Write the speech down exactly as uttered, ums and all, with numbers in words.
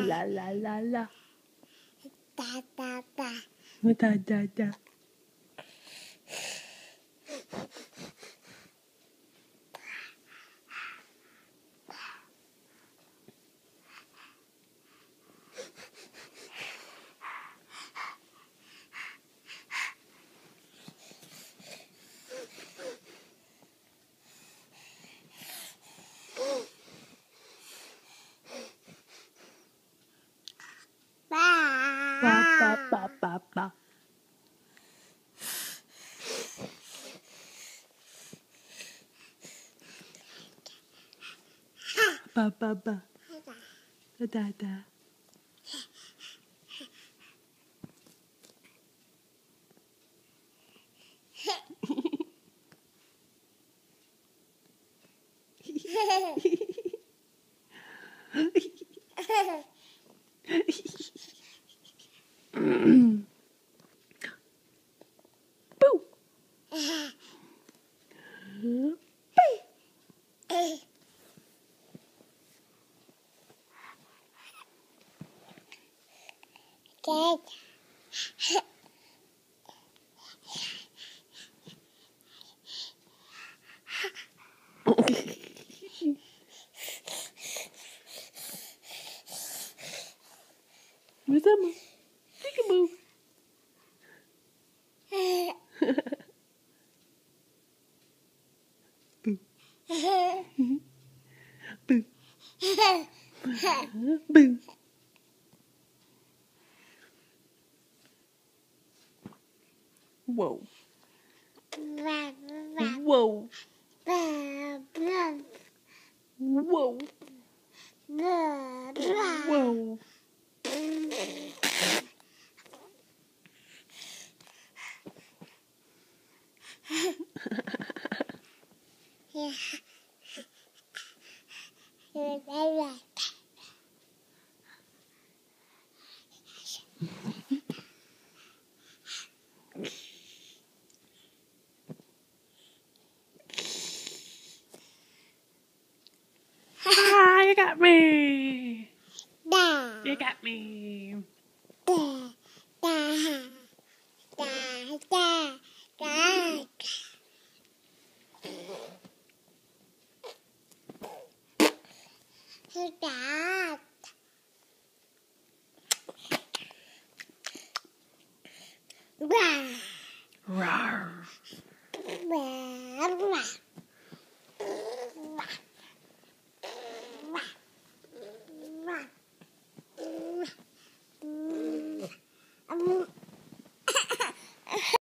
la la la la. Da da da. Da da da. Ba ba ba ba ba. Ba ba ba. Da da da. Boo. Good. Bersama. Peekaboo. Boo. Boo. Boo. Whoa. Whoa. Whoa. Whoa. Ah, you got me. You got me. Rawr.